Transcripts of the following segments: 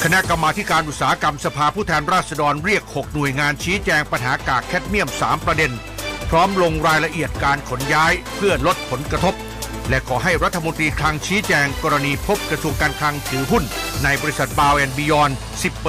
ณะกรรมาธิการอุตสาหกรรมสภาผู้แทนราษฎรเรียก6หน่วยงานชี้แจงปัญหากากแคดเมียม3ประเด็นพร้อมลงรายละเอียดการขนย้ายเพื่อลดผลกระทบและขอให้รัฐมนตรีคลังชี้แจงกรณีพบกระทรวงการคลังถือหุ้นในบริษัทบาว& บียอนด์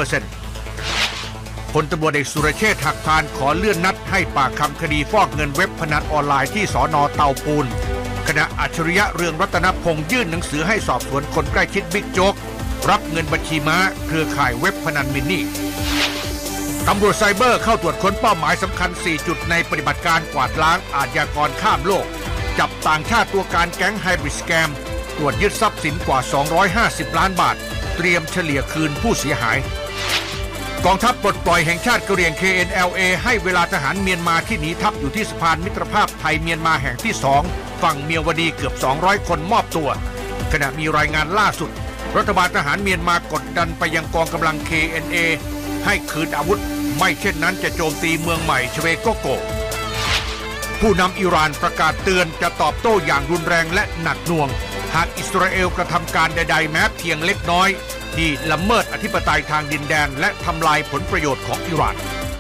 10%พลตำรวจเอกสุรเชษฐ์หักพานขอเลื่อนนัดให้ปากคำคดีฟอกเงินเว็บพนันออนไลน์ที่สน.เตาปูนคณะอัจฉริยะเรืองรัตนพงษ์ยื่นหนังสือให้สอบสวนคนใกล้ชิดบิ๊กโจ๊กรับเงินบัญชีม้าเครือข่ายเว็บพนันมินนี่ตำรวจไซเบอร์เข้าตรวจค้นเป้าหมายสำคัญ4จุดในปฏิบัติการกวาดล้างอาชญากรข้ามโลกจับต่างชาติตัวการแก๊งไฮบริดสแกมตรวจยึดทรัพย์สินกว่า250ล้านบาทเตรียมเฉลี่ยคืนผู้เสียหายกองทัพปลดปล่อยแห่งชาติกะเหรี่ยง KNLA ให้เวลาทหารเมียนมาที่หนีทัพอยู่ที่สะพานมิตรภาพไทยเมียนมาแห่งที่2ฝั่งเมียวดีเกือบ200คนมอบตัวขณะมีรายงานล่าสุดรัฐบาลทหารเมียนมากดดันไปยังกองกำลัง KNA ให้คืนอาวุธไม่เช่นนั้นจะโจมตีเมืองใหม่ชเวโกโกผู้นำอิหร่านประกาศเตือนจะตอบโต้อย่างรุนแรงและหนักหน่วงหากอิสราเอลกระทำการใดๆแม้เพียงเล็กน้อยที่ละเมิดอธิปไตยทางดินแดนและทำลายผลประโยชน์ของอิหร่าน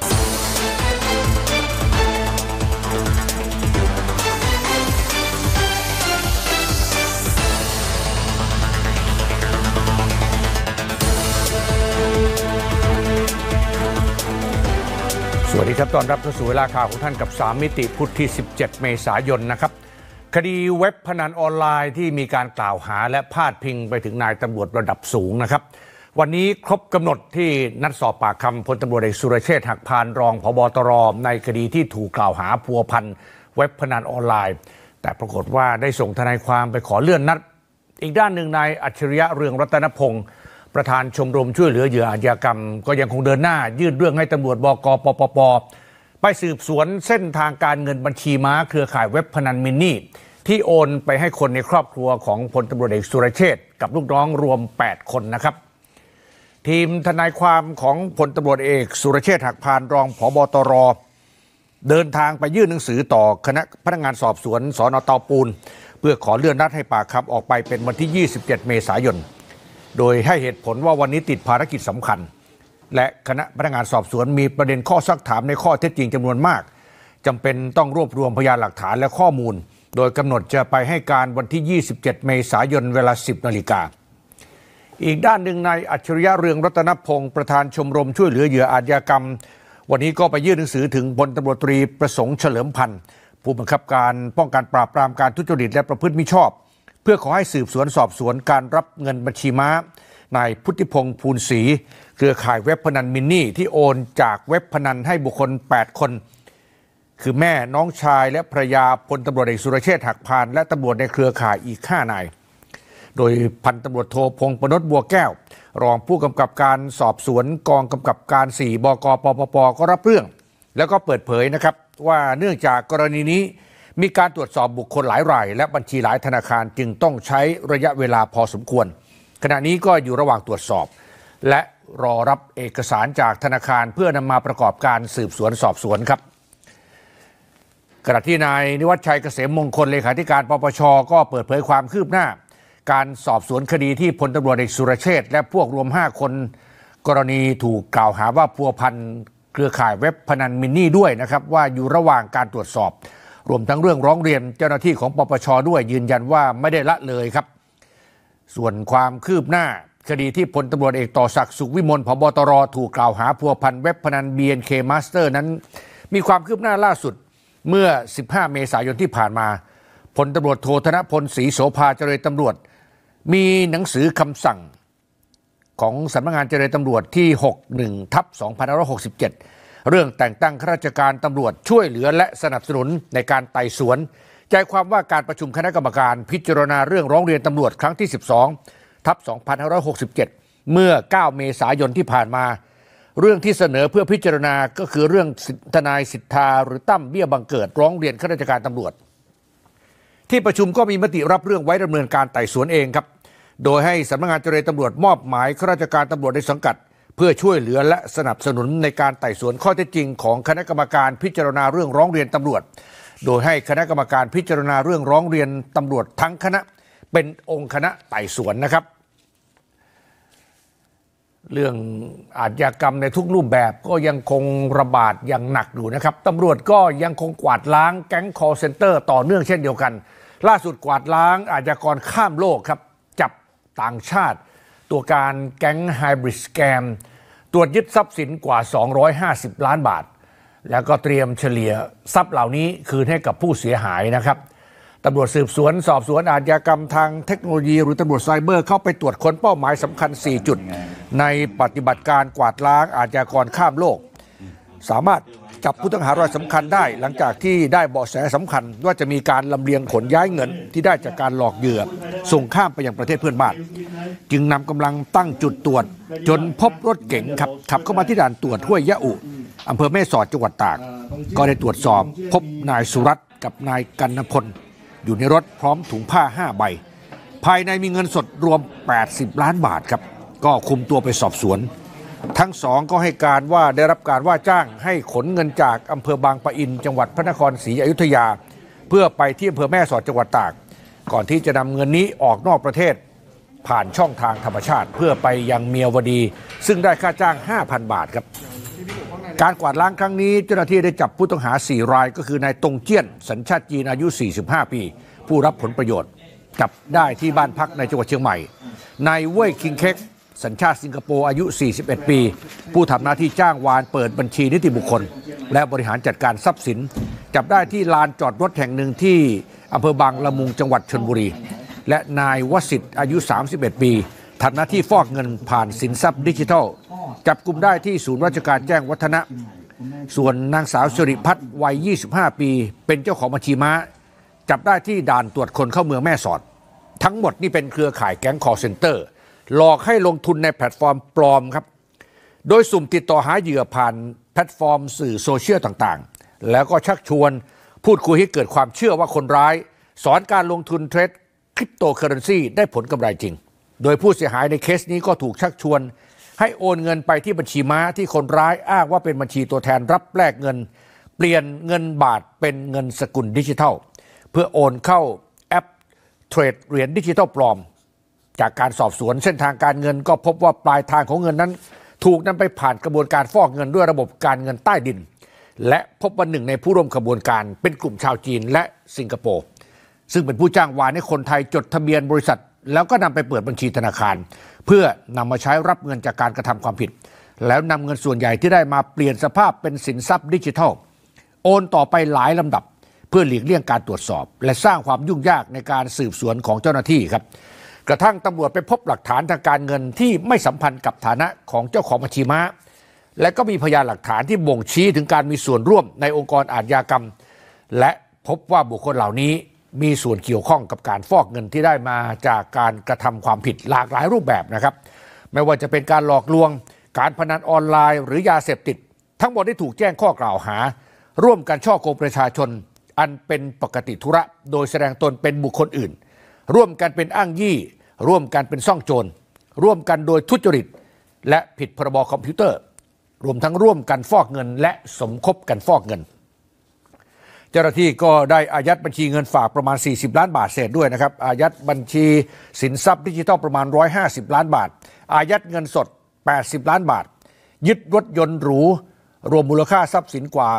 สวัสดีครับตอนรับเข้าสู่เวลาข่าวของท่านกับ3มิติพุธที่17เมษายนนะครับคดีเว็บพนันออนไลน์ที่มีการกล่าวหาและพาดพิงไปถึงนายตำรวจระดับสูงนะครับวันนี้ครบกำหนดที่นัดสอบปากคำพลตำรวจเอกสุรเชษฐ์หักพานรองผบ.ตร.ในคดีที่ถูกกล่าวหาพัวพันเว็บพนันออนไลน์แต่ปรากฏว่าได้ส่งทนายความไปขอเลื่อนนัดอีกด้านหนึ่งนายอัจฉริยะเรืองรัตนพงศ์ประธานชมรมช่วยเหลือเหยื่ออาชญากรรมก็ยังคงเดินหน้ายื่นเรื่องให้ตำรวจบก.ปปป.ไปสืบสวนเส้นทางการเงินบัญชีม้าเครือข่ายเว็บพนันมินนี่ที่โอนไปให้คนในครอบครัวของพลตำรวจเอกสุรเชษฐ์กับลูกน้องรวม8คนนะครับทีมทนายความของพลตำรวจเอกสุรเชษฐ์หักพานรองผบ.ตร.เดินทางไปยื่นหนังสือต่อคณะพนักงานสอบสวนสน.เตาปูนเพื่อขอเลื่อนนัดให้ปากคำออกไปเป็นวันที่27เมษายนโดยให้เหตุผลว่าวันนี้ติดภารกิจสำคัญและคณะพนักงานสอบสวนมีประเด็นข้อซักถามในข้อเท็จจริงจำนวนมากจำเป็นต้องรวบรวมพยานหลักฐานและข้อมูลโดยกำหนดจะไปให้การวันที่27เมษายนเวลา 10 นาฬิกาอีกด้านหนึ่งนายอัจฉริยะเรืองรัตนพงศ์ประธานชมรมช่วยเหลือเหยื่ออาชญากรรมวันนี้ก็ไปยื่นหนังสือถึงพลตำรวจตรีประสงค์เฉลิมพันธ์ผู้บังคับการป้องกันปราบปรามการทุจริตและประพฤติมิชอบเพื่อขอให้สืบสวนสอบสวนการรับเงินบัญชีม้านายพุทธิพงษ์ภูลศรีเครือข่ายเว็บพนันมินนี่ที่โอนจากเว็บพนันให้บุคคล8คนคือแม่น้องชายและภรรยาพลตำรวจเอกสุรเชษฐ์หักพานและตำรวจในเครือข่ายอีก5นายโดยพันตำรวจโทพงษ์ปนชบัวแก้วรองผู้กำกับการสอบสวนกองกำกับการ4บก.ปปป.ก็รับเรื่องแล้วก็เปิดเผยนะครับว่าเนื่องจากกรณีนี้มีการตรวจสอบบุคคลหลายรายและบัญชีหลายธนาคารจึงต้องใช้ระยะเวลาพอสมควรขณะนี้ก็อยู่ระหว่างตรวจสอบและรอรับเอกสารจากธนาคารเพื่อนำมาประกอบการสืบสวนสอบสวนครับขณะที่นายนิวัฒน์ชัยเกษมมงคลเลขาธิการปปช.ก็เปิดเผยความคืบหน้าการสอบสวนคดีที่พลตำรวจเอกสุรเชษฐ์และพวกรวม5คนกรณีถูกกล่าวหาว่าพัวพันเครือข่ายเว็บพนันมินนี่ด้วยนะครับว่าอยู่ระหว่างการตรวจสอบรวมทั้งเรื่องร้องเรียนเจ้าหน้าที่ของปปช.ด้วยยืนยันว่าไม่ได้ละเลยครับส่วนความคืบหน้าคดีที่พลตำรวจเอกต่อศักดิ์สุขวิมลผบ.ตร.ถูกกล่าวหาพัวพันเว็บพนัน BNK Master นั้นมีความคืบหน้าล่าสุดเมื่อ15เมษายนที่ผ่านมาพลตำรวจโทธนพลศรีโสภาเจรตำรวจมีหนังสือคำสั่งของสำนักงานเจรตำรวจที่61/2567เรื่องแต่งตั้งข้าราชการตำรวจช่วยเหลือและสนับสนุนในการไต่สวนใจความว่าการประชุมคณะกรรมการพิจารณาเรื่องร้องเรียนตำรวจครั้งที่12/2567เมื่อ9เมษายนที่ผ่านมาเรื่องที่เสนอเพื่อพิจารณาก็คือเรื่องทนายสิทธาหรือตั้มเบี้ยบังเกิดร้องเรียนข้าราชการตำรวจที่ประชุมก็มีมติรับเรื่องไว้ดำเนินการไต่สวนเองครับโดยให้สำนักงานเจรตำรวจมอบหมายข้าราชการตำรวจในสังกัดเพื่อช่วยเหลือและสนับสนุนในการไต่สวนข้อเท็จจริงของคณะกรรมการพิจารณาเรื่องร้องเรียนตำรวจโดยให้คณะกรรมการพิจารณาเรื่องร้องเรียนตำรวจทั้งคณะเป็นองค์คณะไต่สวนนะครับเรื่องอาชญากรรมในทุกรูปแบบก็ยังคงระบาดอย่างหนักอยู่นะครับตำรวจก็ยังคงกวาดล้างแก๊ง call center ต่อเนื่องเช่นเดียวกันล่าสุดกวาดล้างอาชญากรข้ามโลกครับจับต่างชาติตัวการแก๊งไฮบริดสแกมตรวจยึดทรัพย์สินกว่า250ล้านบาทแล้วก็เตรียมเฉลี่ยทรัพย์เหล่านี้คืนให้กับผู้เสียหายนะครับตำรวจสืบสวนสอบสวนอาชญากรรมทางเทคโนโลยีหรือตำรวจไซเบอร์เข้าไปตรวจค้นเป้าหมายสำคัญ4จุดในปฏิบัติการกวาดล้างอาชญากรข้ามโลกสามารถจับผู้ต้องหารายสำคัญได้หลังจากที่ได้เบาะแสสำคัญว่าจะมีการลำเลียงขนย้ายเงินที่ได้จากการหลอกเหยื่อส่งข้ามไปยังประเทศเพื่อนบ้านจึงนำกำลังตั้งจุดตรวจจนพบรถเก๋งขับเข้ามาที่ด่านตรวจห้วยยะอุอำเภอแม่สอดจังหวัดตากก็ได้ตรวจสอบพบนายสุรัตน์กับนายกันนพลอยู่ในรถพร้อมถุงผ้า5ใบภายในมีเงินสดรวม80ล้านบาทครับก็คุมตัวไปสอบสวนทั้งสองก็ให้การว่าได้รับการว่าจ้างให้ขนเงินจากอำเภอบางปะอินจังหวัดพระนครศรีอยุธยาเพื่อไปที่อำเภอแม่สอดจังหวัดตากก่อนที่จะนำเงินนี้ออกนอกประเทศผ่านช่องทางธรรมชาติเพื่อไปยังเมียวดีซึ่งได้ค่าจ้าง 5,000 บาทครับการกวาดล้างครั้งนี้เจ้าหน้าที่ได้จับผู้ต้องหา4รายก็คือนายตงเจี้ยนสัญชาติจีนอายุ45ปีผู้รับผลประโยชน์จับได้ที่บ้านพักในจังหวัดเชียงใหม่นายเว่ยคิงเค็กสัญชาติสิงคโปร์อายุ41ปีผู้ทำหน้าที่จ้างวานเปิดบัญชีนิติบุคคลและบริหารจัดการทรัพย์สินจับได้ที่ลานจอดรถแห่งหนึ่งที่อำเภอบางละมุงจังหวัดชลบุรีและนายวสิทธิ์อายุ31ปีทำหน้าที่ฟอกเงินผ่านสินทรัพย์ดิจิทัลจับกุมได้ที่ศูนย์ราชการแจ้งวัฒนะส่วนนางสาวสิริพัฒน์วัย25ปีเป็นเจ้าของบัญชีม้าจับได้ที่ด่านตรวจคนเข้าเมืองแม่สอดทั้งหมดนี่เป็นเครือข่ายแก๊ง call center หลอกให้ลงทุนในแพลตฟอร์มปลอมครับโดยสุ่มติดต่อหาเหยื่อผ่านแพลตฟอร์มสื่อโซเชียลต่างๆแล้วก็ชักชวนพูดคุยให้เกิดความเชื่อว่าคนร้ายสอนการลงทุนเทรดคริปโตเคอเรนซีได้ผลกำไรจริงโดยผู้เสียหายในเคสนี้ก็ถูกชักชวนให้โอนเงินไปที่บัญชีม้าที่คนร้ายอ้างว่าเป็นบัญชีตัวแทนรับแลกเงินเปลี่ยนเงินบาทเป็นเงินสกุลดิจิทัลเพื่อโอนเข้าแอปเทรดเหรียญดิจิทัลปลอมจากการสอบสวนเส้นทางการเงินก็พบว่าปลายทางของเงินนั้นถูกนำไปผ่านกระบวนการฟอกเงินด้วยระบบการเงินใต้ดินและพบว่าหนึ่งในผู้ร่วมขบวนการเป็นกลุ่มชาวจีนและสิงคโปร์ซึ่งเป็นผู้จ้างวานให้คนไทยจดทะเบียนบริษัทแล้วก็นำไปเปิดบัญชีธนาคารเพื่อนำมาใช้รับเงินจากการกระทำความผิดแล้วนำเงินส่วนใหญ่ที่ได้มาเปลี่ยนสภาพเป็นสินทรัพย์ดิจิทัลโอนต่อไปหลายลำดับเพื่อหลีกเลี่ยงการตรวจสอบและสร้างความยุ่งยากในการสืบสวนของเจ้าหน้าที่ครับกระทั่งตำรวจไปพบหลักฐานทางการเงินที่ไม่สัมพันธ์กับฐานะของเจ้าของบัญชีม้าและก็มีพยานหลักฐานที่บ่งชี้ถึงการมีส่วนร่วมในองค์กรอาชญากรรมและพบว่าบุคคลเหล่านี้มีส่วนเกี่ยวข้องกับการฟอกเงินที่ได้มาจากการกระทำความผิดหลากหลายรูปแบบนะครับไม่ว่าจะเป็นการหลอกลวงการพนันออนไลน์หรือยาเสพติดทั้งหมดได้ถูกแจ้งข้อกล่าวหาร่วมกันฉ้อโกงประชาชนอันเป็นปกติธุระโดยแสดงตนเป็นบุคคลอื่นร่วมกันเป็นอ้างยี่ร่วมกันเป็นซ่องโจรร่วมกันโดยทุจริตและผิดพรบคอมพิวเตอร์รวมทั้งร่วมกันฟอกเงินและสมคบกันฟอกเงินเจ้าหน้าที่ก็ได้อายัดบัญชีเงินฝากประมาณ40ล้านบาทเศษด้วยนะครับอายัดบัญชีสินทรัพย์ดิจิทัลประมาณ150ล้านบาทอายัดเงินสด80ล้านบาทยึดรถยนต์หรูรวมมูลค่าทรัพย์สินกว่า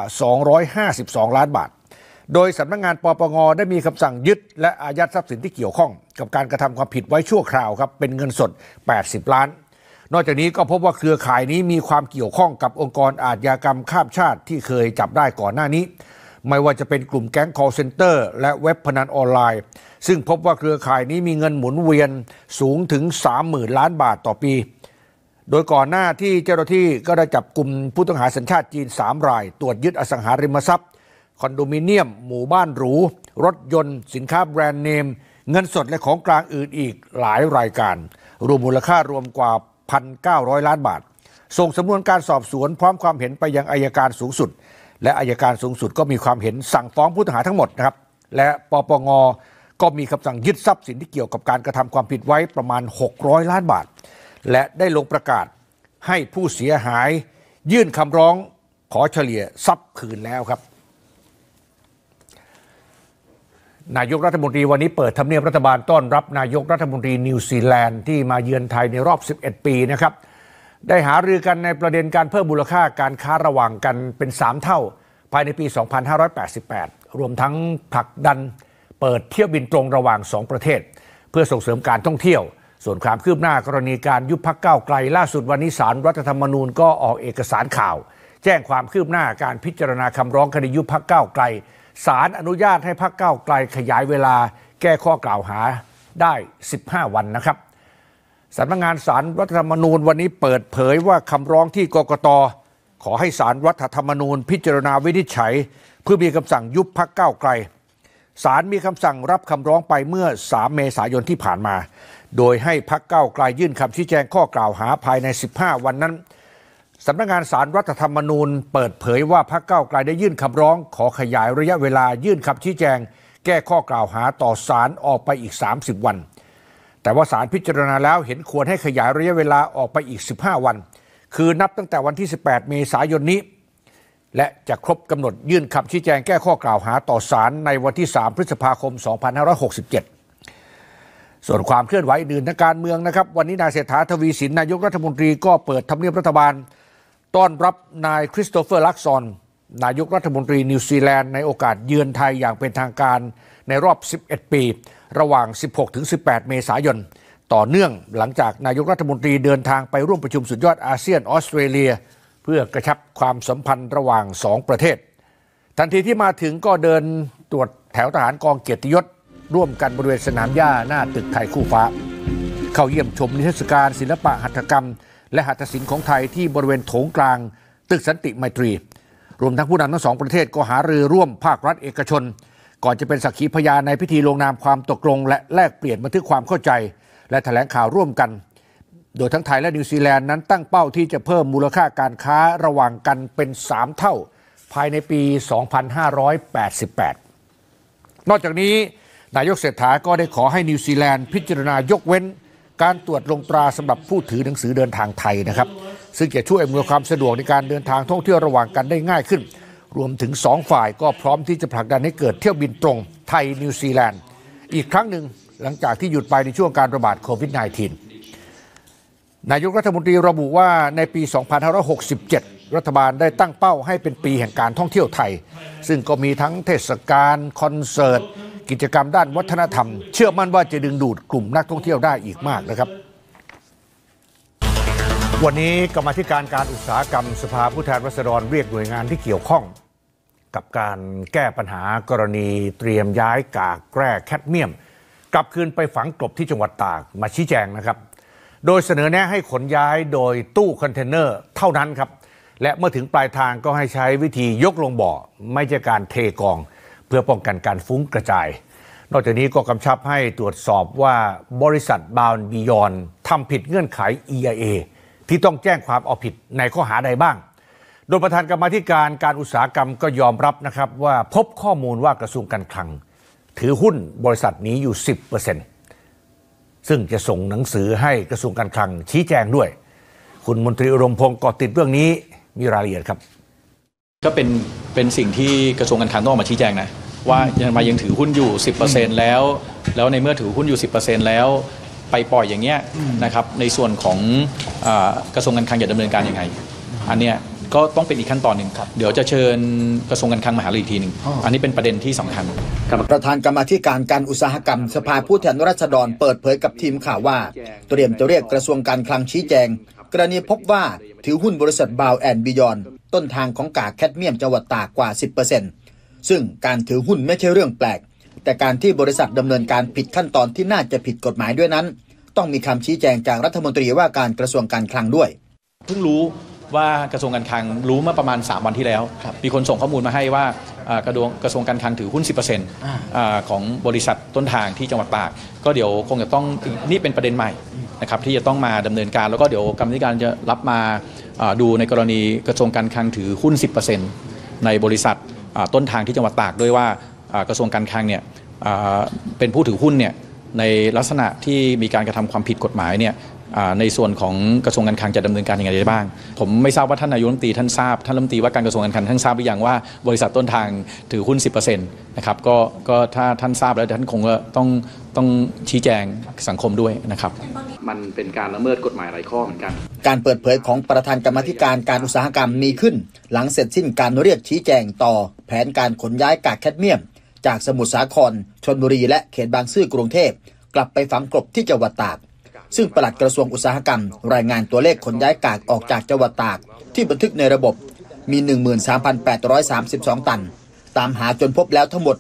252ล้านบาทโดยสำนักงานปปงได้มีคำสั่งยึดและอายัดทรัพย์สินที่เกี่ยวข้องกับการกระทำความผิดไว้ชั่วคราวครับเป็นเงินสด80ล้านนอกจากนี้ก็พบว่าเครือข่ายนี้มีความเกี่ยวข้องกับองค์กรอาชญากรรมข้ามชาติที่เคยจับได้ก่อนหน้านี้ไม่ว่าจะเป็นกลุ่มแก๊ง call center และเว็บพนันออนไลน์ซึ่งพบว่าเครือข่ายนี้มีเงินหมุนเวียนสูงถึง 30,000 ล้านบาทต่อปีโดยก่อนหน้าที่เจ้าหน้าที่ก็ได้จับกลุ่มผู้ต้องหาสัญชาติจีน3รายตรวจยึดอสังหาริมทรัพย์คอนโดมิเนียมหมู่บ้านหรูรถยนต์สินค้าแบรนด์เนมเงินสดและของกลางอื่นอีกหลายรายการรวมมูลค่ารวมกว่า 1,900 ล้านบาทส่งสำนวนการสอบสวนพร้อมความเห็นไปยังอัยการสูงสุดและอัยการสูงสุดก็มีความเห็นสั่งฟ้องผู้ต้องหาทั้งหมดนะครับและปปงก็มีคำสั่งยึดทรัพย์สินที่เกี่ยวกับการกระทำความผิดไว้ประมาณ600ล้านบาทและได้ลงประกาศให้ผู้เสียหายยื่นคำร้องขอเฉลี่ยทรัพย์คืนแล้วครับนายกรัฐมนตรีวันนี้เปิดทำเนียบรัฐบาลต้อนรับนายกรัฐมนตรีนิวซีแลนด์ที่มาเยือนไทยในรอบ11ปีนะครับได้หารือกันในประเด็นการเพิ่มมูลค่าการค้าระหว่างกันเป็น3เท่าภายในปี 2588 รวมทั้งผลักดันเปิดเที่ยวบินตรงระหว่าง2ประเทศเพื่อส่งเสริมการท่องเที่ยวส่วนความคืบหน้ากรณีการยุบพรรคก้าวไกลล่าสุดวันนี้ศาลรัฐธรรมนูญก็ออกเอกสารข่าวแจ้งความคืบหน้าการพิจารณาคำร้องคดียุบพรรคก้าวไกลศาลอนุญาตให้พรรคก้าวไกลขยายเวลาแก้ข้อกล่าวหาได้15วันนะครับสำนักงานศาลรัฐธรรมนูญวันนี้เปิดเผยว่าคำร้องที่กกต.ขอให้ศาลรัฐธรรมนูญพิจารณาวินิจฉัยเพื่อมีคำสั่งยุบพรรคก้าวไกลศาลมีคำสั่งรับคำร้องไปเมื่อ3 เมษายนที่ผ่านมาโดยให้พรรคก้าวไกลยื่นคำชี้แจงข้อกล่าวหาภายใน15วันนั้นสำนักงานศาลรัฐธรรมนูญเปิดเผยว่าพรรคก้าวไกลได้ยื่นคำร้องขอขยายระยะเวลายื่นคำชี้แจงแก้ข้อกล่าวหาต่อศาลออกไปอีก30วันแต่ว่าศาลพิจารณาแล้วเห็นควรให้ขยายระยะเวลาออกไปอีก15วันคือนับตั้งแต่วันที่18 เมษายนนี้และจะครบกำหนดยื่นคำชี้แจงแก้ข้อกล่าวหาต่อศาลในวันที่3 พฤษภาคม 2567ส่วนความเคลื่อนไหวอื่นทางการเมืองนะครับวันนี้นายเศรษฐาทวีสินนายกรัฐมนตรีก็เปิดทำเนียบรัฐบาลต้อนรับนายคริสโตเฟอร์ลักซอนนายกรัฐมนตรีนิวซีแลนด์ในโอกาสเยือนไทยอย่างเป็นทางการในรอบ11 ปีระหว่าง 16-18 เมษายนต่อเนื่องหลังจากนายกรัฐมนตรีเดินทางไปร่วมประชุมสุดยอดอาเซียนออสเตรเลียเพื่อกระชับความสัมพันธ์ระหว่าง2ประเทศทันทีที่มาถึงก็เดินตรวจแถวทหารกองเกียรติยศร่วมกันบริเวณสนามหญ้าหน้าตึกไทยคู่ฟ้าเข้าเยี่ยมชมนิทรรศการศิลปะหัตถกรรมและหัตถศิลป์ของไทยที่บริเวณโถงกลางตึกสันติไมตรีรวมทั้งผู้นำทั้ง2ประเทศก็หารือร่วมภาครัฐเอกชนก่อนจะเป็นสักขีพยานในพิธีลงนามความตกลงและแลกเปลี่ยนบันทึกความเข้าใจและแถลงข่าวร่วมกันโดยทั้งไทยและนิวซีแลนด์นั้นตั้งเป้าที่จะเพิ่มมูลค่าการค้าระหว่างกันเป็น3เท่าภายในปี 2588 นอกจากนี้นายกเศรษฐาก็ได้ขอให้นิวซีแลนด์พิจารณายกเว้นการตรวจลงตราสำหรับผู้ถือหนังสือเดินทางไทยนะครับซึ่งจะช่วยอำนวยความสะดวกในการเดินทางท่องเที่ยวระหว่างกันได้ง่ายขึ้นรวมถึง2ฝ่ายก็พร้อมที่จะผลักดันให้เกิดเที่ยวบินตรงไทยนิวซีแลนด์อีกครั้งหนึ่งหลังจากที่หยุดไปในช่วงการระบาดโควิด -19 นายกรัฐมนตรีระบุว่าในปี 2567 รัฐบาลได้ตั้งเป้าให้เป็นปีแห่งการท่องเที่ยวไทยซึ่งก็มีทั้งเทศกาลคอนเสิร์ตกิจกรรมด้านวัฒนธรรมเชื่อมั่นว่าจะดึงดูดกลุ่มนักท่องเที่ยวได้อีกมากนะครับวันนี้กรรมาธิการอุตสาหกรรมสภาผู้แทนราษฎรเรียกหน่วยงานที่เกี่ยวข้องกับการแก้ปัญหากรณีเตรียมย้ายกากแร่แคดเมียมกลับคืนไปฝังกลบที่จังหวัดตากมาชี้แจงนะครับโดยเสนอแนะให้ขนย้ายโดยตู้คอนเทนเนอร์เท่านั้นครับและเมื่อถึงปลายทางก็ให้ใช้วิธียกลงบ่อไม่ใช่การเทกองเพื่อป้องกันการฟุ้งกระจายนอกจากนี้ก็กำชับให้ตรวจสอบว่าบริษัทบาวน์บียอนทำผิดเงื่อนไข EIA ที่ต้องแจ้งความเอาผิดในข้อหาใดบ้างโดยประธานกรรมาธิการอุตสาหกรรมก็ยอมรับนะครับว่าพบข้อมูลว่ากระทรวงการคลังถือหุ้นบริษัทนี้อยู่ 10% ซึ่งจะส่งหนังสือให้กระทรวงการคลังชี้แจงด้วยคุณมนตรีอุดมพงศ์เกาะติดเรื่องนี้มีรายละเอียดครับก็เป็นสิ่งที่กระทรวงการคลังต้องออกมาชี้แจงนะว่ายังถือหุ้นอยู่ 10% แล้วในเมื่อถือหุ้นอยู่ 10% แล้วไปปล่อยอย่างเงี้ยนะครับในส่วนของกระทรวงการคลังจะดำเนินการยังไงอันเนี้ยก็ต้องเป็นอีกขั้นตอนหนึ่งเดี๋ยวจะเชิญกระทรวงการคลังมาหารืออีกทีหนึ่งอันนี้เป็นประเด็นที่สำคัญประธานกรรมาธิการอุตสาหกรรมสภาผู้แทนราษฎรเปิดเผยกับทีมข่าวว่าเตรียมจะเรียกกระทรวงการคลังชี้แจงกรณีพบว่าถือหุ้นบริษัทบาวแอนด์บียอนต้นทางของกากแคดเมียมจังหวัดตากกว่า 10% ซึ่งการถือหุ้นไม่ใช่เรื่องแปลกแต่การที่บริษัทดำเนินการผิดขั้นตอนที่น่าจะผิดกฎหมายด้วยนั้นต้องมีคำชี้แจงจากรัฐมนตรีว่าการกระทรวงการคลังด้วยเพิ่งรู้ว่ากระทรวงการคลังรู้เมื่อประมาณ3วันที่แล้วมีคนส่งข้อมูลมาให้ว่ากระทรวงการคลังถือหุ้น 10% ของบริษัทต้นทางที่จังหวัดตากก็เดี๋ยวคงจะต้องนี่เป็นประเด็นใหม่นะครับที่จะต้องมาดำเนินการแล้วก็เดี๋ยวกรรมธิการจะรับมาดูในกรณีกระทรวงการคลังถือหุ้น 10% ในบริษัทต้นทางที่จังหวัดตากด้วยว่ากระทรวงการคลังเนี่ยเป็นผู้ถือหุ้นเนี่ยในลักษณะที่มีการกระทำความผิดกฎหมายเนี่ยในส่วนของกระทรวงการคลังจะดำเนินการยังไงได้บ้างผมไม่ทราบว่าท่านนายกรัฐมนตรีท่านทราบท่านรัฐมนตรีว่าการกระทรวงการคลังท่านทราบหรือยังว่าบริษัทต้นทางถือหุ้น 10% นะครับก็ถ้าท่านทราบแล้วท่านคงต้องชี้แจงสังคมด้วยนะครับมันเป็นการละเมิดกฎหมายหลายข้อเหมือนกันการเปิดเผยของประธานกรรมาธิการการอุตสาหกรรมมีขึ้นหลังเสร็จสิ้นการเรียกชี้แจงต่อแผนการขนย้ายกากแคดเมียมจากสมุทรสาครชลบุรีและเขตบางซื่อกรุงเทพกลับไปฝังกลบที่จังหวัดตากซึ่งปลัดกระทรวงอุตสาหกรรมรายงานตัวเลขขนย้ายกากออกจากจังหวัดตากที่บันทึกในระบบมี 13,832 ตันตามหาจนพบแล้วทั้งหมด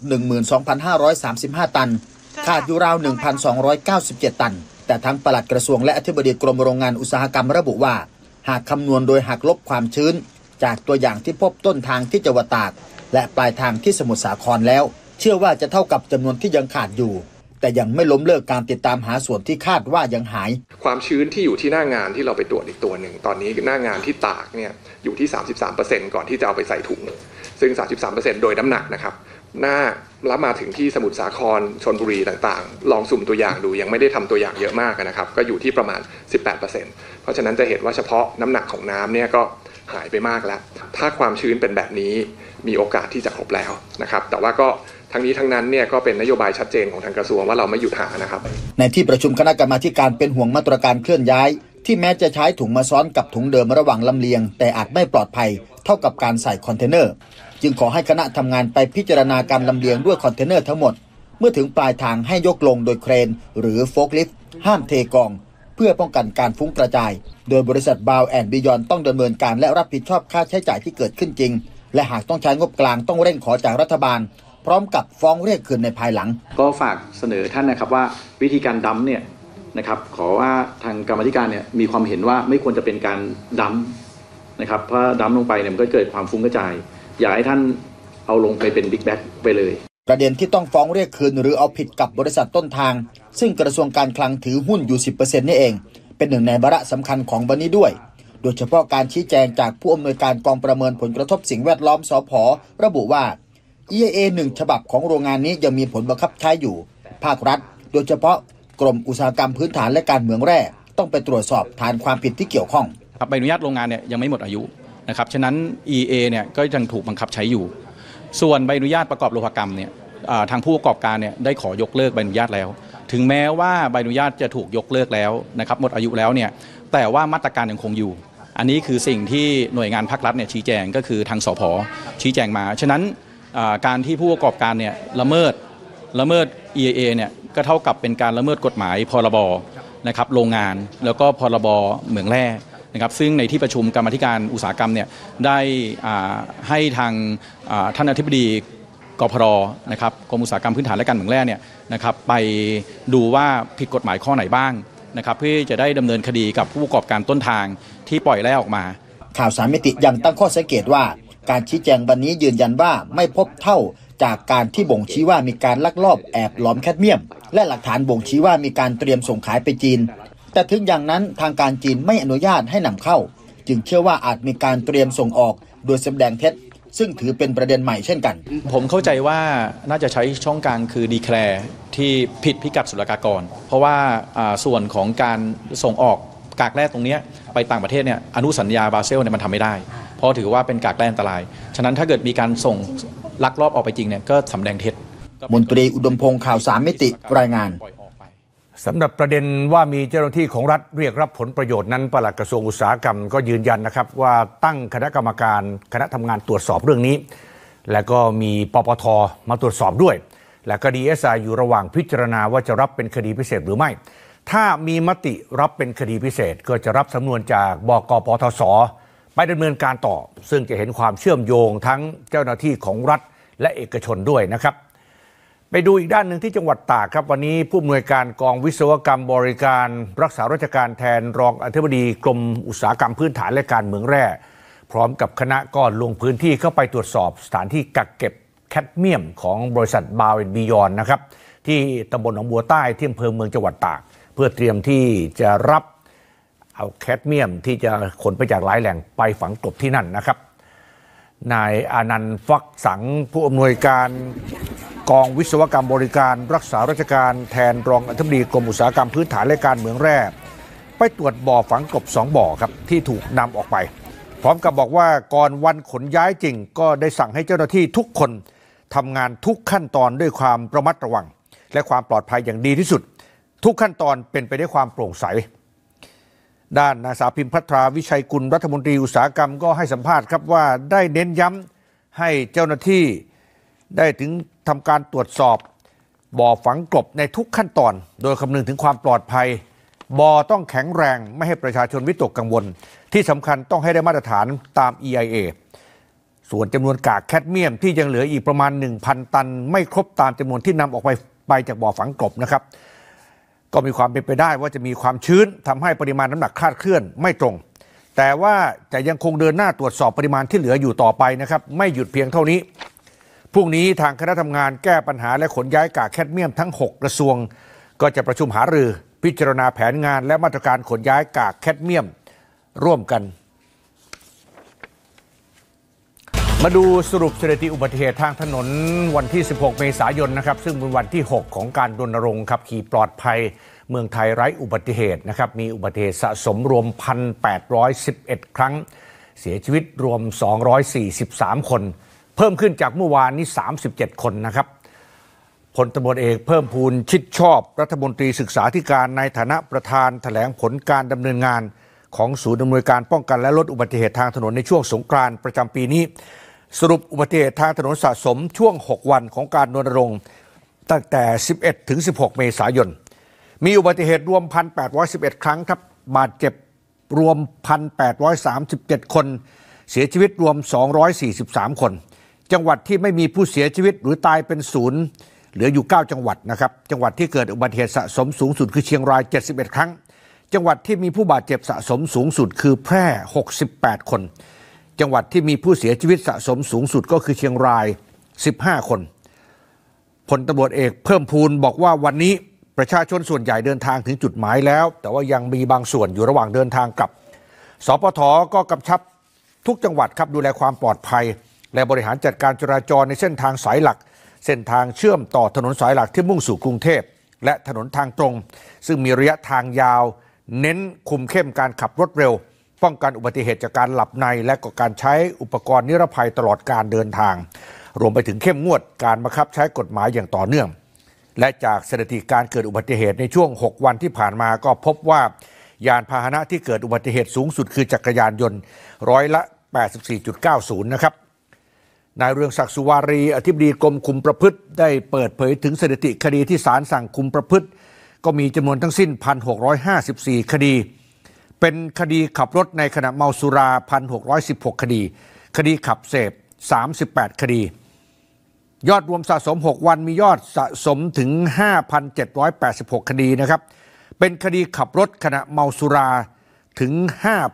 12,535 ตันขาดอยู่ราว 1,297 ตันแต่ทั้งปลัดกระทรวงและอธิบดีกรมโรงงานอุตสาหกรรมระบุว่าหากคำนวณโดยหักลบความชื้นจากตัวอย่างที่พบต้นทางที่จังหวัดตากและปลายทางที่สมุทรสาครแล้วเชื่อว่าจะเท่ากับจำนวนที่ยังขาดอยู่แต่ยังไม่ล้มเลิกการติดตามหาส่วนที่คาดว่ายังหายความชื้นที่อยู่ที่หน้างานที่เราไปตรวจอีกตัวหนึ่งตอนนี้หน้างานที่ตากเนี่ยอยู่ที่ 33% ก่อนที่จะเอาไปใส่ถุงซึ่ง 33% โดยน้ำหนักนะครับแล้วมาถึงที่สมุทรสาครชลบุรีต่างๆลองสุ่มตัวอย่างดูยังไม่ได้ทำตัวอย่างเยอะมากนะครับก็อยู่ที่ประมาณ 18% เพราะฉะนั้นจะเห็นว่าเฉพาะน้ำหนักของน้ำเนี่ยก็หายไปมากแล้วถ้าความชื้นเป็นแบบนี้มีโอกาสที่จะครบแล้วนะครับแต่ว่าก็ทั้งนี้ทั้งนั้นเนี่ยก็เป็นนโยบายชัดเจนของทางกระทรวงว่าเราไม่หยุดหานะครับในที่ประชุมคณะกรรมาการเป็นห่วงมาตรการเคลื่อนย้ายที่แม้จะใช้ถุงมาซ้อนกับถุงเดิมระหว่างลำเลียงแต่อาจไม่ปลอดภัยเท่ากับการใส่คอนเทนเนอร์จึงขอให้คณะทำงานไปพิจารณาการลำเลียงด้วยคอนเทนเนอร์ทั้งหมดเมื่อถึงปลายทางให้ยกลงโดยเครนหรือโฟล์คลิฟต์ห้ามเทกองเพื่อป้องกันการฟุ้งกระจายโดยบริษัทบาวแอนด์บิยอนต้องดำเนินการและรับผิดชอบค่าใช้จ่ายที่เกิดขึ้นจริงและหากต้องใช้งบกลางต้องเร่งขอจากรัฐบาลพร้อมกับฟ้องเรียกคืนในภายหลังก็ฝากเสนอท่านนะครับว่าวิธีการดั้มเนี่ยนะครับขอว่าทางกรรมธิการเนี่ยมีความเห็นว่าไม่ควรจะเป็นการดั้มนะครับเพราะดั้มลงไปเนี่ยมันก็เกิดความฟุ้งกระจายอยากให้ท่านเอาลงไปเป็นบิ๊กแบ็คไปเลยประเด็นที่ต้องฟ้องเรียกคืนหรือเอาผิดกับบริษัทต้นทางซึ่งกระทรวงการคลังถือหุ้นอยู่ 10% นี่เองเป็นหนึ่งในวาระสำคัญของวันนี้ด้วยโดยเฉพาะการชี้แจงจากผู้อำนวยการกองประเมินผลกระทบสิ่งแวดล้อมสผ.ระบุว่า EIA 1 ฉบับของโรงงานนี้ยังมีผลบังคับใช้อยู่ภาครัฐโดยเฉพาะกรมอุตสาหกรรมพื้นฐานและการเมืองแร่ต้องไปตรวจสอบฐานความผิดที่เกี่ยวข้องใบอนุญาตโรงงานเนี่ยยังไม่หมดอายุนะครับฉะนั้น EIA เนี่ยก็ยังถูกบังคับใช้อยู่ส่วนใบอนุญาตประกอบโลหกรรมเนี่ยทางผู้ประกอบการเนี่ยได้ขอยกเลิกใบอนุญาตแล้วถึงแม้ว่าใบอนุญาตจะถูกยกเลิกแล้วนะครับหมดอายุแล้วเนี่ยแต่ว่ามาตรการยังคงอยู่อันนี้คือสิ่งที่หน่วยงานภาครัฐเนี่ยชี้แจงก็คือทางสผ.ชี้แจงมาฉะนั้นการที่ผู้ประกอบการเนี่ยละเมิด EIA เนี่ยก็เท่ากับเป็นการละเมิดกฎหมายพรบนะครับโรงงานแล้วก็พรบเหมืองแร่นะครับซึ่งในที่ประชุมกรรมาธิการอุตสาหกรรมเนี่ยได้ให้ทางท่านอธิบดีกพรนะครับกรมอุตสาหกรรมพื้นฐานและการเมืองแร่เนี่ยนะครับไปดูว่าผิดกฎหมายข้อไหนบ้างนะครับเพื่อจะได้ดำเนินคดีกับผู้ประกอบการต้นทางที่ปล่อยแร่ออกมาข่าวสารมิติยังตั้งข้อสังเกตว่าการชี้แจงวันนี้ยืนยันว่าไม่พบเท่าจากการที่บ่งชี้ว่ามีการลักลอบแอบหลอมแคดเมียมและหลักฐานบ่งชี้ว่ามีการเตรียมส่งขายไปจีนแต่ถึงอย่างนั้นทางการจีนไม่อนุญาตให้นำเข้าจึงเชื่อว่าอาจมีการเตรียมส่งออกโดยแสดงเท็จซึ่งถือเป็นประเด็นใหม่เช่นกันผมเข้าใจว่าน่าจะใช้ช่องกลางคือดีแคลร์ที่ผิดพิกัดศุลกากรเพราะว่าส่วนของการส่งออกกากแร่ตรงนี้ไปต่างประเทศเนี่ยอนุสัญญาบาเซลเนี่ยมันทำไม่ได้เพราะถือว่าเป็นกากแร่อันตรายฉะนั้นถ้าเกิดมีการส่งลักลอบออกไปจริงเนี่ยก็สำแดงเท็จมนตรีอุดมพงษ์ข่าว3มิติรายงานสำหรับประเด็นว่ามีเจ้าหน้าที่ของรัฐเรียกรับผลประโยชน์นั้นปลัดกระทรวงอุตสาหกรรมก็ยืนยันนะครับว่าตั้งคณะกรรมการคณะทำงานตรวจสอบเรื่องนี้และก็มีปปท.มาตรวจสอบด้วยและก็ DSI อยู่ระหว่างพิจารณาว่าจะรับเป็นคดีพิเศษหรือไม่ถ้ามีมติรับเป็นคดีพิเศษก็จะรับสำนวนจากบก.ปทศ.ไปดำเนินการต่อซึ่งจะเห็นความเชื่อมโยงทั้งเจ้าหน้าที่ของรัฐและเอกชนด้วยนะครับไปดูอีกด้านหนึ่งที่จังหวัดตากครับวันนี้ผู้อำนวยการกองวิศวกรรมบริการรักษาราชการแทนรองอธิบดีกรมอุตสาหกรรมพื้นฐานและการเมืองแร่พร้อมกับคณะก็ลงพื้นที่เข้าไปตรวจสอบสถานที่กักเก็บแคดเมียมของบริษัทบาวแอนด์บิยอนนะครับที่ตำบลหนองบัวใต้ที่อำเภอเมืองจังหวัดตากเพื่อเตรียมที่จะรับเอาแคดเมียมที่จะขนไปจากหลายแหล่งไปฝังกลบที่นั่นนะครับนายอานันต์ฟักสังผู้อำนวยการกองวิศวกรรมบริการรักษาราชการแทนรองอธิบดีกรมอุตสาหกรรมพื้นฐานและการเมืองแร่ไปตรวจบ่อฝังกลบ2บ่อครับที่ถูกนำออกไปพร้อมกับบอกว่าก่อนวันขนย้ายจริงก็ได้สั่งให้เจ้าหน้าที่ทุกคนทำงานทุกขั้นตอนด้วยความระมัดระวังและความปลอดภัยอย่างดีที่สุดทุกขั้นตอนเป็นไปด้วยความโปร่งใสด้านนางสาวพิมพ์ภัทราวิชัยกุลรัฐมนตรีอุตสาหกรรมก็ให้สัมภาษณ์ครับว่าได้เน้นย้ำให้เจ้าหน้าที่ได้ถึงทำการตรวจสอบบ่อฝังกลบในทุกขั้นตอนโดยคำนึงถึงความปลอดภัยบ่อต้องแข็งแรงไม่ให้ประชาชนวิตกกังวลที่สำคัญต้องให้ได้มาตรฐานตาม EIA ส่วนจำนวนกากแคดเมียมที่ยังเหลืออีกประมาณ 1,000 ตันไม่ครบตามจำนวนที่นำออกไปจากบ่อฝังกลบนะครับก็มีความเป็นไปได้ว่าจะมีความชื้นทำให้ปริมาณน้ำหนักคลาดเคลื่อนไม่ตรงแต่ว่าจะยังคงเดินหน้าตรวจสอบปริมาณที่เหลืออยู่ต่อไปนะครับไม่หยุดเพียงเท่านี้พรุ่งนี้ทางคณะทำงานแก้ปัญหาและขนย้ายกากแคดเมียมทั้ง6กระทรวงก็จะประชุมหารือพิจารณาแผนงานและมาตรการขนย้ายกากแคดเมียมร่วมกันมาดูสรุปสถิติอุบัติเหตุทางถนนวันที่16เมษายนนะครับซึ่งเป็นวันที่6ของการรณรงค์ขับขี่ปลอดภัยเมืองไทยไร้อุบัติเหตุนะครับมีอุบัติเหตุสะสมรวม 1,811 ครั้งเสียชีวิตรวม243คนเพิ่มขึ้นจากเมื่อวานนี้37คนนะครับพลตำรวจเอกเพิ่มพูนชิดชอบรัฐมนตรีศึกษาธิการในฐานะประธานแถลงผลการดำเนินงานของศูนย์อำนวยการป้องกันและลดอุบัติเหตุทางถนนในช่วงสงกรานต์ประจำปีนี้สรุปอุบัติเหตุทางถนนสะสมช่วง6วันของการรณรงค์ตั้งแต่11ถึง16เมษายนมีอุบัติเหตุรวม 1,811 ครั้งครับบาดเจ็บรวม 1,837 คนเสียชีวิตรวม243คนจังหวัดที่ไม่มีผู้เสียชีวิตหรือตายเป็นศูนย์เหลืออยู่9จังหวัดนะครับจังหวัดที่เกิดอุบัติเหตุสะสมสูงสุดคือเชียงราย71ครั้งจังหวัดที่มีผู้บาดเจ็บสะสมสูงสุดคือแพร่68คนจังหวัดที่มีผู้เสียชีวิตสะสมสูงสุดก็คือเชียงราย15คนพลตำรวจเอกเพิ่มพูนบอกว่าวันนี้ประชาชนส่วนใหญ่เดินทางถึงจุดหมายแล้วแต่ว่ายังมีบางส่วนอยู่ระหว่างเดินทางกลับสปท.ก็กำชับทุกจังหวัดครับดูแลความปลอดภัยและบริหารจัดการจราจรในเส้นทางสายหลักเส้นทางเชื่อมต่อถนนสายหลักที่มุ่งสู่กรุงเทพและถนนทางตรงซึ่งมีระยะทางยาวเน้นคุมเข้มการขับรถเร็วป้องกันอุบัติเหตุจากการหลับในและก็การใช้อุปกรณ์นิรภัยตลอดการเดินทางรวมไปถึงเข้มงวดการบังคับใช้กฎหมายอย่างต่อเนื่องและจากสถิติการเกิดอุบัติเหตุในช่วง6วันที่ผ่านมาก็พบว่ายานพาหนะที่เกิดอุบัติเหตุสูงสุดคือจักรยานยนต์84.90%นะครับนายเรืองศักดิ์สุวารีอธิบดีกรมคุมประพฤติได้เปิดเผยถึงสถิติคดีที่ศาลสั่งคุมประพฤติก็มีจำนวนทั้งสิ้น 1,654 คดีเป็นคดีขับรถในขณะเมาสุรา 1,616 คดีคดีขับเสพ38 คดียอดรวมสะสม6วันมียอดสะสมถึง 5,786 คดีนะครับเป็นคดีขับรถขณะเมาสุราถึง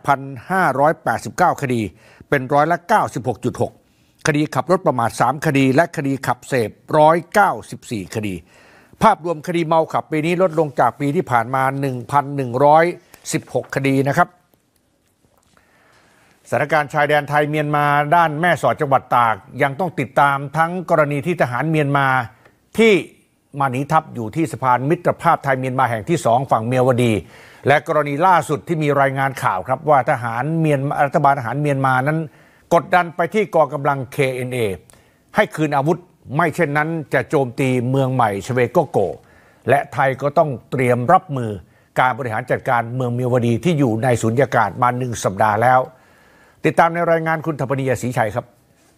5,589 คดีเป็นร้อยละ 96.6 คดีขับรถประมาท3คดีและคดีขับเสพ194 คดีภาพรวมคดีเมาขับปีนี้ลดลงจากปีที่ผ่านมา 1,116 คดีนะครับสถานการณ์ชายแดนไทยเมียนมาด้านแม่สอดจังหวัดตากยังต้องติดตามทั้งกรณีที่ทหารเมียนมาที่มาหนีทัพอยู่ที่สะพานมิตรภาพไทยเมียนมาแห่งที่2ฝั่งเมียวดีและกรณีล่าสุดที่มีรายงานข่าวครับว่ารัฐบาลทหารเมียนมานั้นกดดันไปที่กองกำลัง KNA ให้คืนอาวุธไม่เช่นนั้นจะโจมตีเมืองใหม่ชเวโกโกและไทยก็ต้องเตรียมรับมือการบริหารจัดการเมืองเมียวดีที่อยู่ในสุญญากาศมา1 สัปดาห์แล้วติดตามในรายงานคุณธปนียศรีชัยครับ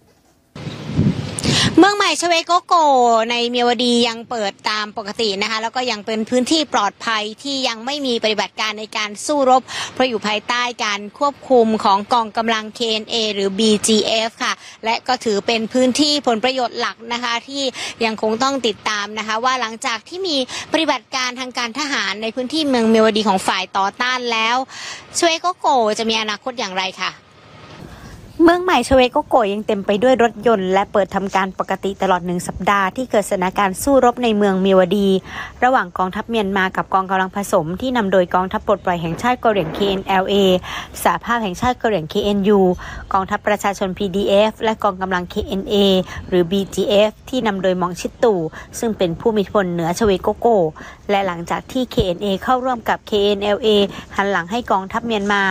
เมืองใหม่ชเวโกโกในเมียวดียังเปิดตามปกตินะคะแล้วก็ยังเป็นพื้นที่ปลอดภัยที่ยังไม่มีปฏิบัติการในการสู้รบเพราะอยู่ภายใต้การควบคุมของกองกำลัง KNA หรือ BGF ค่ะและก็ถือเป็นพื้นที่ผลประโยชน์หลักนะคะที่ยังคงต้องติดตามนะคะว่าหลังจากที่มีปฏิบัติการทางการทหารในพื้นที่เมืองเมียวดีของฝ่ายต่อต้านแล้วชเวโกโกจะมีอนาคตอย่างไรค่ะเมืองใหม่ชเวโกโกยังเต็มไปด้วยรถยนต์และเปิดทำการปกติตลอด1 สัปดาห์ที่เกิดสถานการณ์สู้รบในเมืองเมียวดีระหว่างกองทัพเมียนมากับกองกำลังผสมที่นำโดยกองทัพปลดปล่อยแห่งชาติกะเหรี่ยง KNLA สหภาพแห่งชาติกะเหรี่ยง KNU กองทัพประชาชน PDF และกองกำลัง KNA หรือ BGF ที่นำโดยมองชิตตู่ซึ่งเป็นผู้มีอิทธิพลเหนือชเวโกโกและหลังจากที่ KNA เข้าร่วมกับ KNLA หันหลังให้กองทัพเมียนมา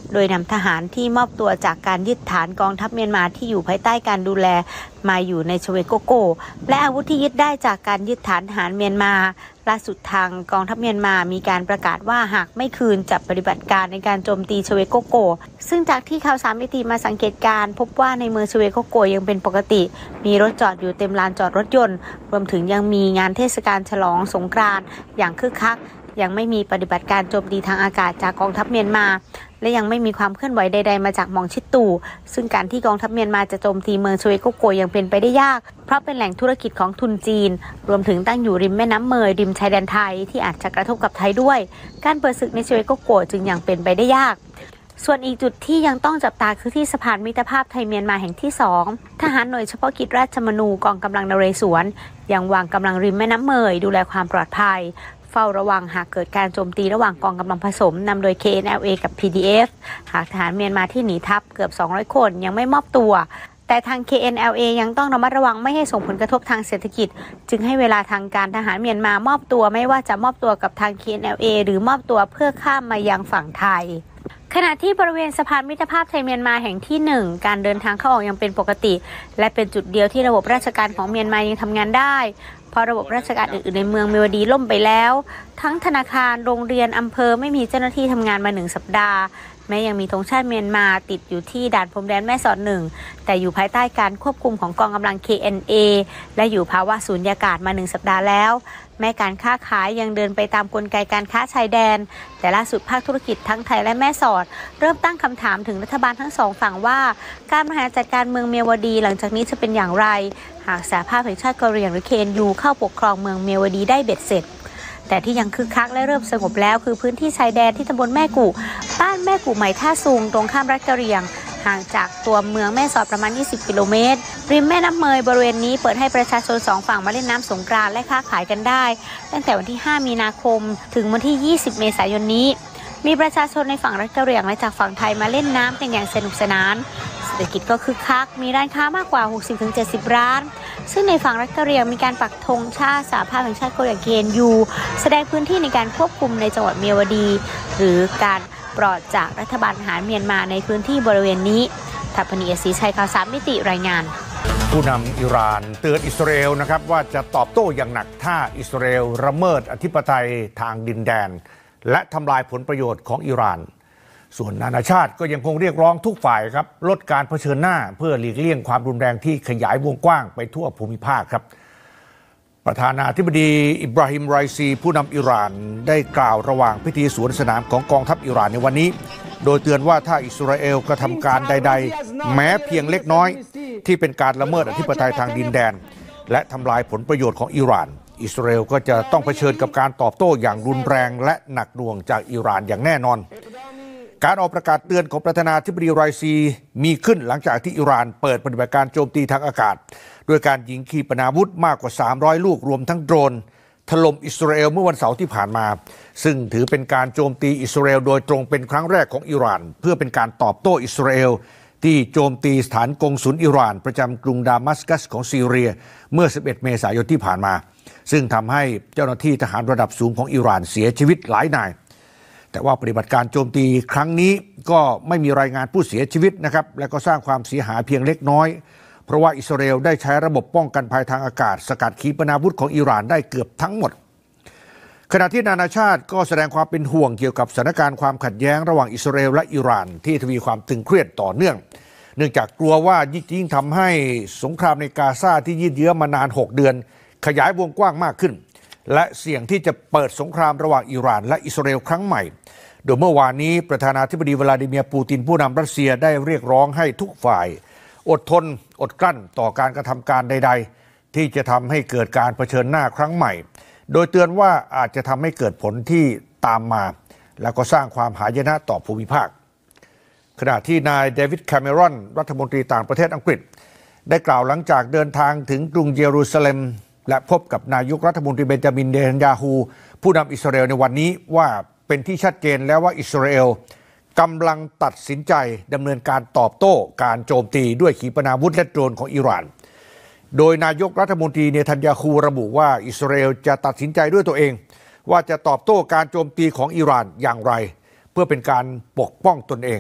โดยนำทหารที่มอบตัวจากการยึดฐานกองทัพเมียนมาที่อยู่ภายใต้การดูแลมาอยู่ในชเวโกโกและอาวุธที่ยึดได้จากการยึดฐานทหารเมียนมาล่าสุดทางกองทัพเมียนมามีการประกาศว่าหากไม่คืนจะปฏิบัติการในการโจมตีชเวโกโกซึ่งจากที่ข่าวสามมิติมาสังเกตการพบว่าในเมืองชเวโกโกยังเป็นปกติมีรถจอดอยู่เต็มลานจอดรถยนต์รวมถึงยังมีงานเทศกาลฉลองสงกรานต์อย่างคึกคักยังไม่มีปฏิบัติการโจมตีทางอากาศจากกองทัพเมียนมาและยังไม่มีความเคลื่อนไหวใดๆมาจากมองชิดตูซึ่งการที่กองทัพเมียนมาจะโจมตีเมืองชเวโกโกยังเป็นไปได้ยากเพราะเป็นแหล่งธุรกิจของทุนจีนรวมถึงตั้งอยู่ริมแม่น้ำเมยริมชายแดนไทยที่อาจจะกระทบกับไทยด้วยการเปิดศึกในชเวโกโกจึงยังเป็นไปได้ยากส่วนอีกจุดที่ยังต้องจับตาคือที่สะพานมิตรภาพไทยเมียนมาแห่งที่2ทหารหน่วยเฉพาะกิจราชมนูกองกำลังนเรศวรยังวางกำลังริมแม่น้ำเมยดูแลความปลอดภัยเฝ้าระวังหากเกิดการโจมตีระหว่างกองกำลังผสมนำโดย KNLA กับ PDF หากทหารเมียนมาที่หนีทัพเกือบ200คนยังไม่มอบตัวแต่ทาง KNLA ยังต้องระมัดระวังไม่ให้ส่งผลกระทบทางเศรษฐกิจจึงให้เวลาทางการทหารเมียนมามอบตัวไม่ว่าจะมอบตัวกับทาง KNLA หรือมอบตัวเพื่อข้ามมายังฝั่งไทยขณะที่บริเวณสะพานมิตรภาพไทยเมียนมาแห่งที่1การเดินทางเข้าออกยังเป็นปกติและเป็นจุดเดียวที่ระบบราชการของเมียนมายังทำงานได้เพราะระบบราชการอื่นๆในเมืองเมียวดีล่มไปแล้วทั้งธนาคารโรงเรียนอำเภอไม่มีเจ้าหน้าที่ทำงานมา1 สัปดาห์แม้ยังมีธงชาติเมียนมาติดอยู่ที่ด่านพรมแดนแม่สอด1แต่อยู่ภายใต้การควบคุมของกองกำลัง KNA และอยู่ภาวะสูญญากาศมา1 สัปดาห์แล้วแม้การค้าขายยังเดินไปตามกลไกการค้าชายแดนแต่ล่าสุดภาคธุรกิจทั้งไทยและแม่สอดเริ่มตั้งคำถามถึงรัฐบาลทั้ง2ฝั่งว่าการบริหารจัดการเมืองเมียวดีหลังจากนี้จะเป็นอย่างไรหากสหภาพแห่งชาติกะเหรี่ยงหรือ KNU เข้าปกครองเมืองเมียวดีได้เบ็ดเสร็จแต่ที่ยังคึกคักและเริ่มสงบแล้วคือพื้นที่ชายแดนที่ตำบลแม่กุบ้านแม่กุใหม่ท่าซุงตรงข้ามรัฐกะเหรี่ยงห่างจากตัวเมืองแม่สอดประมาณ20 กิโลเมตรริมแม่น้ำเมยบริเวณนี้เปิดให้ประชาชน2ฝั่งมาเล่นน้ำสงกรานต์และค้าขายกันได้ตั้งแต่วันที่5 มีนาคมถึงวันที่20 เมษายนนี้มีประชาชนในฝั่งรัฐกะเหรี่ยงและจากฝั่งไทยมาเล่นน้ำกันอย่างสนุกสนานเศรษฐกิจก็คึกคักมีร้านค้ามากกว่า 60-70 ร้านซึ่งในฝั่งรัฐกะเหรี่ยงมีการปักธงชาติสหภาพแห่งชาติกะเหรี่ยง KNU แสดงพื้นที่ในการควบคุมในจังหวัดเมียวดีหรือการปลอดจากรัฐบาลทหารเมียนมาในพื้นที่บริเวณนี้ทัพพนีศรีชัยข่าวสามมิติรายงานผู้นำอิหร่านเตือนอิสราเอลนะครับว่าจะตอบโต้อย่างหนักถ้าอิสราเอลละเมิดอธิปไตยทางดินแดนและทำลายผลประโยชน์ของอิหร่านส่วนนานาชาติก็ยังคงเรียกร้องทุกฝ่ายครับลดการเผชิญหน้าเพื่อหลีกเลี่ยงความรุนแรงที่ขยายวงกว้างไปทั่วภูมิภาคครับประธานาธิบดีอิบราฮิมไรซีผู้นำอิหร่านได้กล่าวระหว่างพิธีสวนสนามของกองทัพอิหร่านในวันนี้โดยเตือนว่าถ้าอิสราเอลกระทำการใดๆแม้เพียงเล็กน้อยที่เป็นการละเมิดอธิปไตยทางดินแดนและทำลายผลประโยชน์ของอิหร่านอิสราเอลก็จะต้องเผชิญกับการตอบโต้อย่างรุนแรงและหนักหน่วงจากอิหร่านอย่างแน่นอนการออกประกาศเตือนของประธานาธิบดีไรซีมีขึ้นหลังจากที่อิหร่านเปิดปฏิบัติการโจมตีทางอากาศโดยการยิงขีปนาวุธมากกว่า300 ลูกรวมทั้งโดรนถล่มอิสราเอลเมื่อวันเสาร์ที่ผ่านมาซึ่งถือเป็นการโจมตีอิสราเอลโดยตรงเป็นครั้งแรกของอิหร่านเพื่อเป็นการตอบโต้อิสราเอลที่โจมตีสถานกงสุลอิหร่านประจำกรุงดามัสกัสของซีเรียเมื่อ11 เมษายนที่ผ่านมาซึ่งทำให้เจ้าหน้าที่ทหารระดับสูงของอิหร่านเสียชีวิตหลายนายแต่ว่าปฏิบัติการโจมตีครั้งนี้ก็ไม่มีรายงานผู้เสียชีวิตนะครับและก็สร้างความเสียหายเพียงเล็กน้อยเพราะว่าอิสราเอลได้ใช้ระบบป้องกันภัยทางอากาศสกัดขีปนาวุธของอิหร่านได้เกือบทั้งหมดขณะที่นานาชาติก็แสดงความเป็นห่วงเกี่ยวกับสถานการณ์ความขัดแย้งระหว่างอิสราเอลและอิหร่านที่ทวีความตึงเครียดต่อเนื่องเนื่องจากกลัวว่ายิ่งทำให้สงครามในกาซาที่ยืดเยื้อมานาน6 เดือนขยายวงกว้างมากขึ้นและเสี่ยงที่จะเปิดสงครามระหว่างอิหร่านและอิสราเอลครั้งใหม่โดยเมื่อวานนี้ประธานาธิบดีวลาดิเมียร์ปูตินผู้นำรัสเซียได้เรียกร้องให้ทุกฝ่ายอดทนอดกลั้นต่อการกระทำการใดๆที่จะทำให้เกิดการเผชิญหน้าครั้งใหม่โดยเตือนว่าอาจจะทำให้เกิดผลที่ตามมาแล้วก็สร้างความหายนะต่อภูมิภาคขณะที่นายเดวิดแคเมรอนรัฐมนตรีต่างประเทศอังกฤษได้กล่าวหลังจากเดินทางถึงกรุงเยรูซาเล็มและพบกับนายกรัฐมนตรีเบนจามินเนทันยาฮูผู้นำอิสราเอลในวันนี้ว่าเป็นที่ชัดเจนแล้วว่าอิสราเอลกำลังตัดสินใจดำเนินการตอบโต้การโจมตีด้วยขีปนาวุธและโดรนของอิหร่านโดยนายกรัฐมนตรีเนทันยาฮูระบุว่าอิสราเอลจะตัดสินใจด้วยตัวเองว่าจะตอบโต้การโจมตีของอิหร่านอย่างไรเพื่อเป็นการปกป้องตนเอง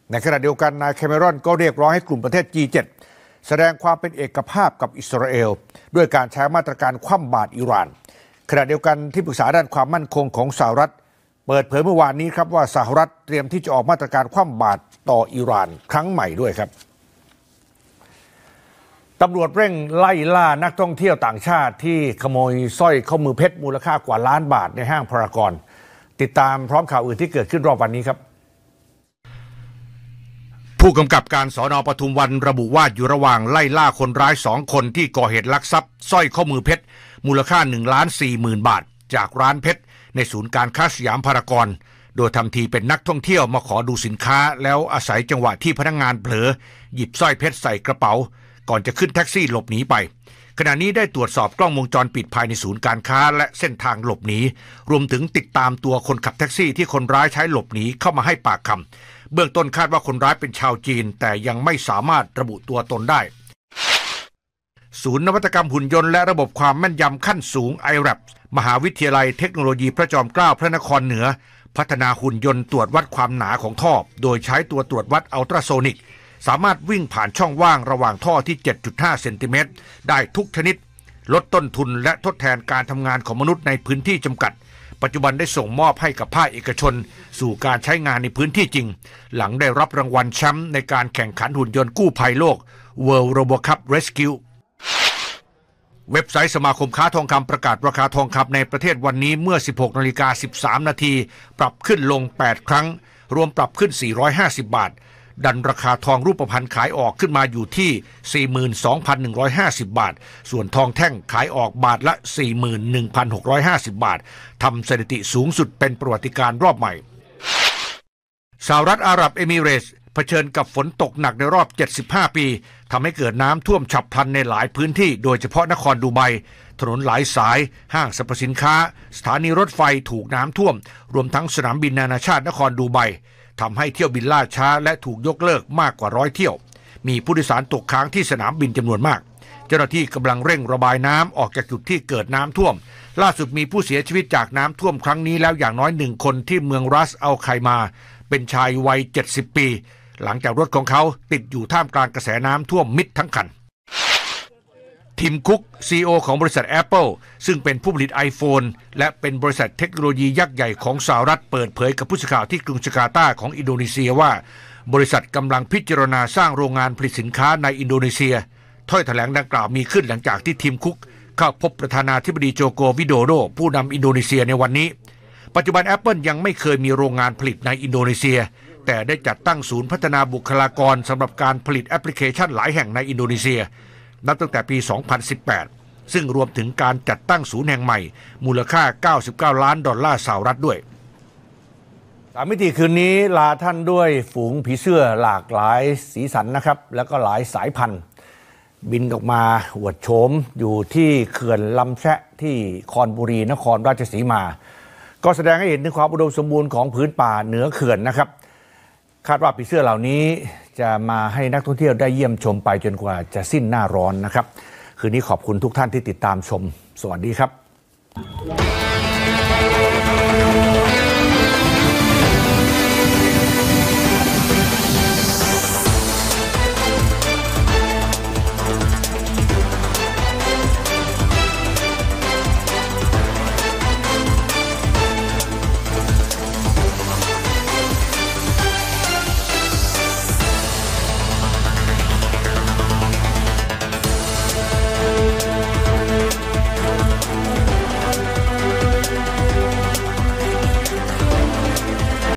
ในขณะเดียวกันนายแคเมรอนก็เรียกร้องให้กลุ่มประเทศ G7 แสดงความเป็นเอกภาพกับอิสราเอลด้วยการใช้มาตรการคว่ำบาตรอิหร่านขณะเดียวกันที่ปรึกษาด้านความมั่นคงของสหรัฐเปิดเผยเมื่อวานนี้ครับว่าสหรัฐเตรียมที่จะออกมาตรการคว่ำบาตรต่ออิหร่านครั้งใหม่ด้วยครับตำรวจเร่งไล่ล่านักท่องเที่ยวต่างชาติที่ขโมยสร้อยข้อมือเพชรมูลค่ากว่าล้านบาทในห้างพารากอนติดตามพร้อมข่าวอื่นที่เกิดขึ้นรอบวันนี้ครับผู้กำกับการสน.ปทุมวันระบุว่าอยู่ระหว่างไล่ล่าคนร้าย2 คนที่ก่อเหตุลักทรัพย์สร้อยข้อมือเพชรมูลค่า1,40,000 บาทจากร้านเพชรในศูนย์การค้าสยามพารากอนโดยทำทีเป็นนักท่องเที่ยวมาขอดูสินค้าแล้วอาศัยจังหวะที่พนักงานเผลอหยิบสร้อยเพชรใส่กระเป๋าก่อนจะขึ้นแท็กซี่หลบหนีไปขณะนี้ได้ตรวจสอบกล้องวงจรปิดภายในศูนย์การค้าและเส้นทางหลบหนีรวมถึงติดตามตัวคนขับแท็กซี่ที่คนร้ายใช้หลบหนีเข้ามาให้ปากคำเบื้องต้นคาดว่าคนร้ายเป็นชาวจีนแต่ยังไม่สามารถระบุตัวตนได้ศูนย์นวัตกรรมหุ่นยนต์และระบบความแม่นยำขั้นสูง IRAP มหาวิทยาลัยเทคโนโลยีพระจอมเกล้าพระนครเหนือพัฒนาหุ่นยนต์ตรวจวัดความหนาของท่อโดยใช้ตัวตรวจวัดอัลตราโซนิกสามารถวิ่งผ่านช่องว่างระหว่างท่อที่ 7.5 เซนติเมตรได้ทุกชนิดลดต้นทุนและทดแทนการทำงานของมนุษย์ในพื้นที่จำกัดปัจจุบันได้ส่งมอบให้กับภาคเอกชนสู่การใช้งานในพื้นที่จริงหลังได้รับรางวัลแชมป์ในการแข่งขันหุ่นยนต์กู้ภัยโลก World RoboCup Rescue เว็บไซต์สมาคมค้าทองคำประกาศราคาทองคำในประเทศวันนี้เมื่อ 16:13 น.ปรับขึ้นลง8ครั้งรวมปรับขึ้น450 บาทดันราคาทองรูปพรรณขายออกขึ้นมาอยู่ที่ 42,150 บาทส่วนทองแท่งขายออกบาทละ 41,650 บาททำสถิติสูงสุดเป็นประวัติการณ์รอบใหม่สหรัฐอาหรับเอมิเรตส์เผชิญกับฝนตกหนักในรอบ75 ปีทำให้เกิดน้ำท่วมฉับพลันในหลายพื้นที่โดยเฉพาะนครดูไบถนนหลายสายห้างสรรพสินค้าสถานีรถไฟถูกน้ำท่วมรวมทั้งสนามบินนานาชาตินครดูไบทำให้เที่ยวบินล่าช้าและถูกยกเลิกมากกว่า100 เที่ยวมีผู้โดยสารตกค้างที่สนามบินจำนวนมากเจ้าหน้าที่กำลังเร่งระบายน้ำออกจากจุดที่เกิดน้ำท่วมล่าสุดมีผู้เสียชีวิตจากน้ำท่วมครั้งนี้แล้วอย่างน้อย1 คนที่เมืองรัสอัลไคมาเป็นชายวัย70 ปีหลังจากรถของเขาติดอยู่ท่ามกลางกระแสน้ำท่วมมิดทั้งคันทิมคุก CEO ของบริษัท Apple ซึ่งเป็นผู้ผลิต iPhone และเป็นบริษัทเทคโนโลยียักษ์ใหญ่ของสหรัฐเปิดเผยกับผู้สื่อข่าวที่กรุงจาการ์ตาของอินโดนีเซียว่าบริษัทกำลังพิจารณาสร้างโรงงานผลิตสินค้าในอินโดนีเซียถ้อยแถลงดังกล่าวมีขึ้นหลังจากที่ทิมคุกเข้าพบประธานาธิบดีโจโกวิโดโดผู้นำอินโดนีเซียในวันนี้ปัจจุบัน Apple ยังไม่เคยมีโรงงานผลิตในอินโดนีเซียแต่ได้จัดตั้งศูนย์พัฒนาบุคลากรสำหรับการผลิตแอปพลิเคชันหลายแห่งในอินโดนีเซียนับตั้งแต่ปี 2018 ซึ่งรวมถึงการจัดตั้งศูนย์แห่งใหม่มูลค่า$99 ล้านสหรัฐด้วย3 มิติคืนนี้ลาท่านด้วยฝูงผีเสื้อหลากหลายสีสันนะครับแล้วก็หลายสายพันธุ์บินออกมาอวดโฉมอยู่ที่เขื่อนลำแชะที่คอนบุรีนครราชสีมาก็แสดงให้เห็นถึงความอุดมสมบูรณ์ของพื้นป่าเหนือเขื่อนนะครับคาดว่าผีเสื้อเหล่านี้จะมาให้นักท่องเที่ยวได้เยี่ยมชมไปจนกว่าจะสิ้นหน้าร้อนนะครับคืนนี้ขอบคุณทุกท่านที่ติดตามชมสวัสดีครับ